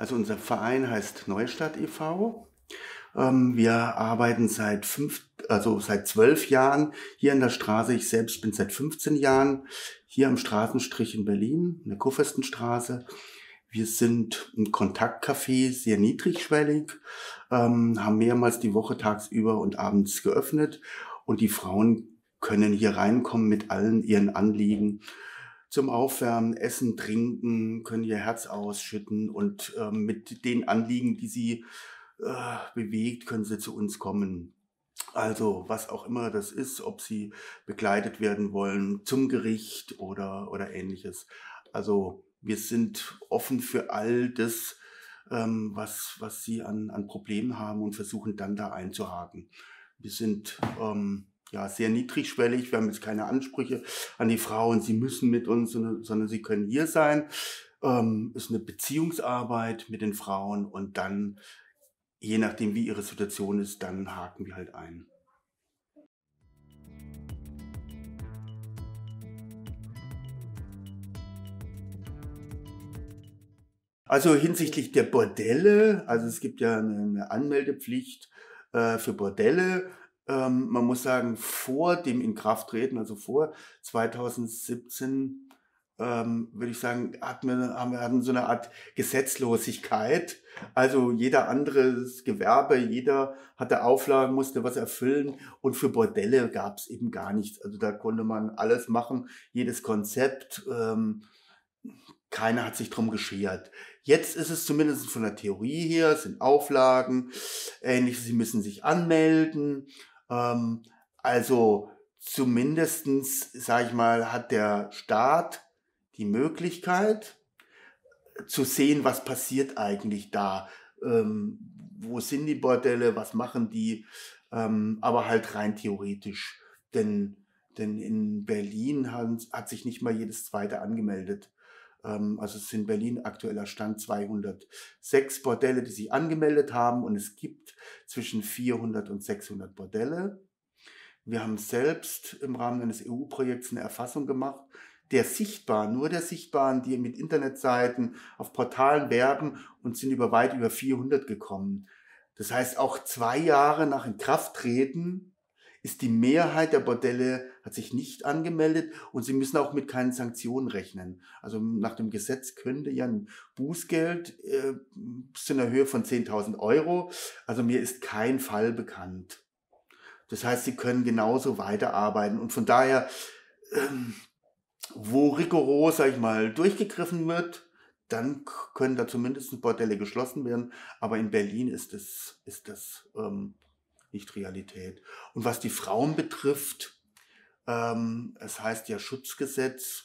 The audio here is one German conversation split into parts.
Also unser Verein heißt Neustadt e.V. Wir arbeiten seit 12 Jahren hier in der Straße. Ich selbst bin seit 15 Jahren hier am Straßenstrich in Berlin, in der Kurfürstenstraße. Wir sind ein Kontaktcafé, sehr niedrigschwellig, haben mehrmals die Woche tagsüber und abends geöffnet. Und die Frauen können hier reinkommen mit allen ihren Anliegen zum Aufwärmen, Essen, Trinken, können ihr Herz ausschütten und mit den Anliegen, die sie bewegt, können sie zu uns kommen. Also was auch immer das ist, ob sie begleitet werden wollen zum Gericht oder ähnliches. Also wir sind offen für all das, was sie an Problemen haben und versuchen dann da einzuhaken. Wir sind ja sehr niedrigschwellig, wir haben jetzt keine Ansprüche an die Frauen, sie müssen mit uns, sondern sie können hier sein. Ist eine Beziehungsarbeit mit den Frauen und dann, je nachdem wie ihre Situation ist, dann haken wir halt ein. Also hinsichtlich der Bordelle, also es gibt ja eine Anmeldepflicht für Bordelle. Man muss sagen, vor dem Inkrafttreten, also vor 2017, würde ich sagen, hatten so eine Art Gesetzlosigkeit. Also jeder anderes Gewerbe, jeder hatte Auflagen, musste was erfüllen und für Bordelle gab es eben gar nichts. Also da konnte man alles machen, jedes Konzept. Keiner hat sich drum geschert. Jetzt ist es zumindest von der Theorie her, es sind Auflagen, ähnliches, sie müssen sich anmelden. Ähm, also zumindestens, sage ich mal, hat der Staat die Möglichkeit zu sehen, was passiert eigentlich da. Ähm, Wo sind die Bordelle, was machen die, aber halt rein theoretisch. Denn in Berlin hat sich nicht mal jedes zweite angemeldet. Also es sind in Berlin aktueller Stand 206 Bordelle, die sich angemeldet haben und es gibt zwischen 400 und 600 Bordelle. Wir haben selbst im Rahmen eines EU-Projekts eine Erfassung gemacht, nur der Sichtbaren, die mit Internetseiten auf Portalen werben und sind weit über 400 gekommen. Das heißt, auch 2 Jahre nach Inkrafttreten ist die Mehrheit der Bordelle hat sich nicht angemeldet und sie müssen auch mit keinen Sanktionen rechnen. Also nach dem Gesetz könnte ja ein Bußgeld bis zu einer Höhe von 10.000 Euro. Also mir ist kein Fall bekannt. Das heißt, sie können genauso weiterarbeiten und von daher, ähm, wo rigoros, sag ich mal, durchgegriffen wird, dann können da zumindest Bordelle geschlossen werden. Aber in Berlin ist das nicht Realität. Und was die Frauen betrifft, es heißt ja Schutzgesetz,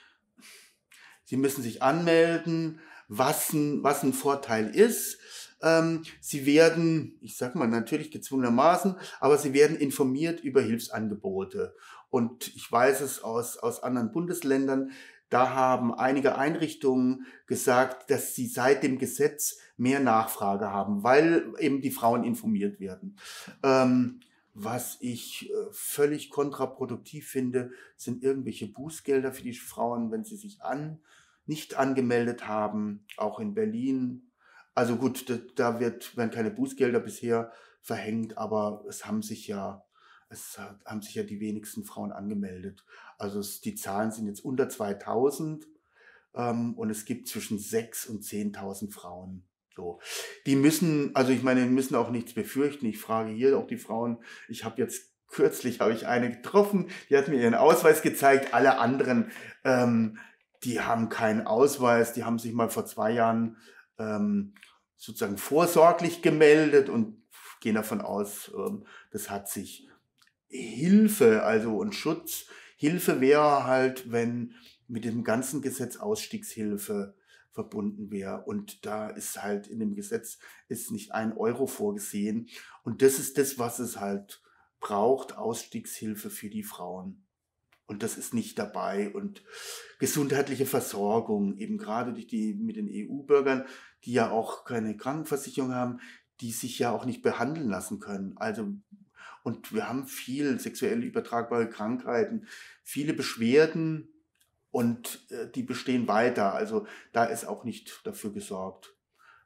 sie müssen sich anmelden, was ein Vorteil ist. Sie werden, ich sag mal natürlich gezwungenermaßen, aber sie werden informiert über Hilfsangebote. Und ich weiß es aus anderen Bundesländern, da haben einige Einrichtungen gesagt, dass sie seit dem Gesetz mehr Nachfrage haben, weil eben die Frauen informiert werden. Was ich völlig kontraproduktiv finde, sind irgendwelche Bußgelder für die Frauen, wenn sie sich nicht angemeldet haben, auch in Berlin. Also gut, werden keine Bußgelder bisher verhängt, aber es haben sich ja die wenigsten Frauen angemeldet. Also die Zahlen sind jetzt unter 2000 und es gibt zwischen 6.000 und 10.000 Frauen. So. Also ich meine, die müssen auch nichts befürchten. Ich frage hier auch die Frauen, kürzlich habe ich eine getroffen, die hat mir ihren Ausweis gezeigt, alle anderen, die haben keinen Ausweis, die haben sich mal vor 2 Jahren sozusagen vorsorglich gemeldet und gehen davon aus, das hat sich Hilfe, also und Schutz. Hilfe wäre halt, wenn mit dem ganzen Gesetz Ausstiegshilfe verbunden wäre. Und da ist halt in dem Gesetz ist nicht 1 Euro vorgesehen. Und das ist das, was es halt braucht, Ausstiegshilfe für die Frauen. Und das ist nicht dabei. Und gesundheitliche Versorgung, eben gerade mit den EU-Bürgern, die ja auch keine Krankenversicherung haben, die sich ja auch nicht behandeln lassen können. Also und wir haben viel sexuell übertragbare Krankheiten, viele Beschwerden und die bestehen weiter. Also da ist auch nicht dafür gesorgt.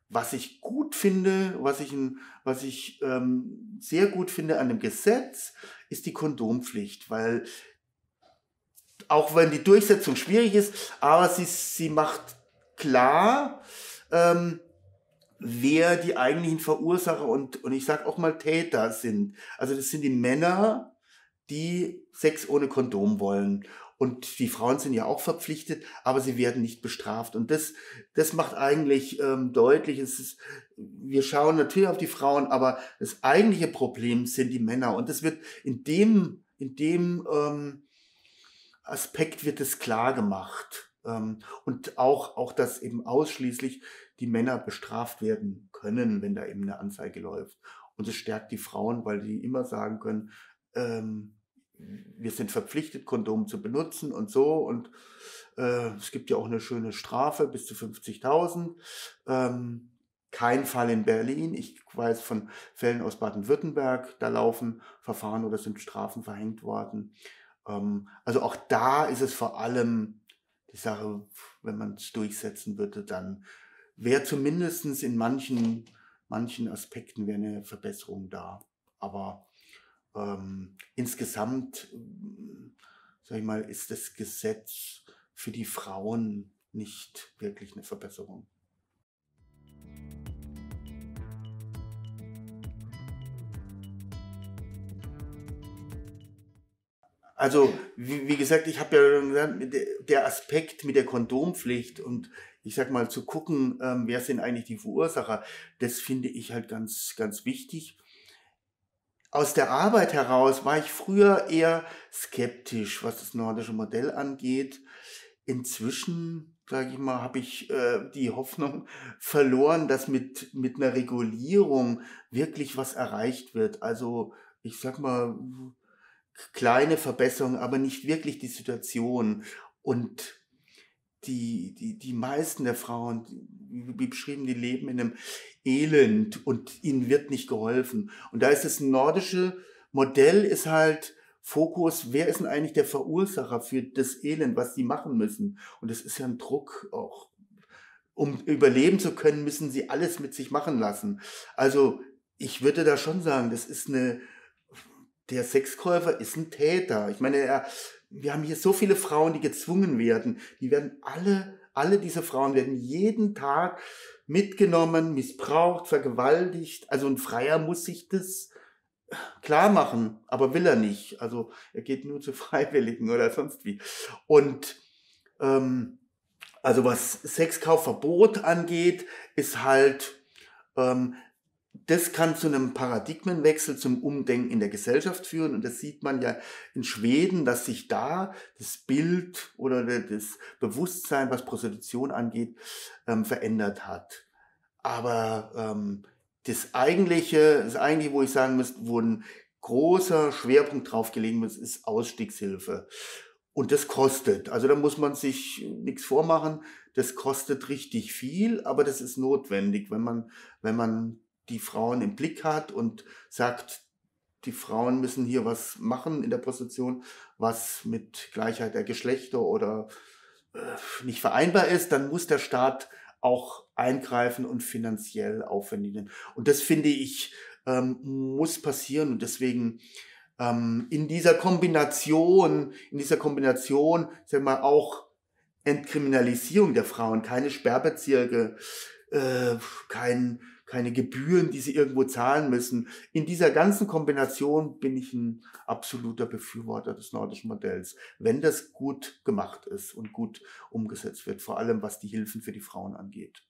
Was ich gut finde, was ich sehr gut finde an dem Gesetz, ist die Kondompflicht, weil auch wenn die Durchsetzung schwierig ist, aber sie macht klar, ähm, wer die eigentlichen Verursacher und ich sage auch mal Täter sind. Also das sind die Männer, die Sex ohne Kondom wollen. Und die Frauen sind ja auch verpflichtet, aber sie werden nicht bestraft. Und das macht eigentlich deutlich, wir schauen natürlich auf die Frauen, aber das eigentliche Problem sind die Männer. Und das wird in dem Aspekt wird es klar gemacht. Und auch, dass eben ausschließlich die Männer bestraft werden können, wenn da eben eine Anzeige läuft. Und es stärkt die Frauen, weil die immer sagen können, ähm, wir sind verpflichtet, Kondom zu benutzen und so. Und es gibt ja auch eine schöne Strafe bis zu 50.000. Kein Fall in Berlin. Ich weiß von Fällen aus Baden-Württemberg, da laufen Verfahren oder sind Strafen verhängt worden. Also auch da ist es vor allem die Sache, wenn man es durchsetzen würde, dann wäre zumindest in manchen Aspekten wäre eine Verbesserung da. Aber insgesamt, sag ich mal, ist das Gesetz für die Frauen nicht wirklich eine Verbesserung. Also, wie gesagt, ich habe ja gesagt, der Aspekt mit der Kondompflicht und ich sag mal, zu gucken, wer sind eigentlich die Verursacher, das finde ich halt ganz, ganz wichtig. Aus der Arbeit heraus war ich früher eher skeptisch, was das nordische Modell angeht. Inzwischen, sage ich mal, habe ich die Hoffnung verloren, dass mit einer Regulierung wirklich was erreicht wird. Also ich sag mal, kleine Verbesserungen, aber nicht wirklich die Situation. Und die meisten der Frauen, wie beschrieben, die leben in einem Elend und ihnen wird nicht geholfen. Und da ist das nordische Modell ist halt Fokus, wer ist denn eigentlich der Verursacher für das Elend, was sie machen müssen? Und das ist ja ein Druck auch. Um überleben zu können, müssen sie alles mit sich machen lassen. Also ich würde da schon sagen, der Sexkäufer ist ein Täter. Ich meine, wir haben hier so viele Frauen, die gezwungen werden. Die werden alle diese Frauen werden jeden Tag mitgenommen, missbraucht, vergewaltigt. Also ein Freier muss sich das klar machen, aber will er nicht. Also er geht nur zu Freiwilligen oder sonst wie. Und ähm, also was Sexkaufverbot angeht, ist halt ähm, das kann zu einem Paradigmenwechsel, zum Umdenken in der Gesellschaft führen. Und das sieht man ja in Schweden, dass sich da das Bild oder das Bewusstsein, was Prostitution angeht, verändert hat. Aber das eigentliche, wo ich sagen muss, wo ein großer Schwerpunkt drauf gelegen ist, ist Ausstiegshilfe. Und das kostet. Also da muss man sich nichts vormachen. Das kostet richtig viel, aber das ist notwendig, wenn man die Frauen im Blick hat und sagt, die Frauen müssen hier was machen in der Prostitution, was mit Gleichheit der Geschlechter oder nicht vereinbar ist, dann muss der Staat auch eingreifen und finanziell aufwendigen. Und das finde ich, muss passieren. Und deswegen in dieser Kombination, sag mal, auch Entkriminalisierung der Frauen, keine Sperrbezirke, äh, keine Gebühren, die sie irgendwo zahlen müssen. In dieser ganzen Kombination bin ich ein absoluter Befürworter des nordischen Modells, wenn das gut gemacht ist und gut umgesetzt wird, vor allem was die Hilfen für die Frauen angeht.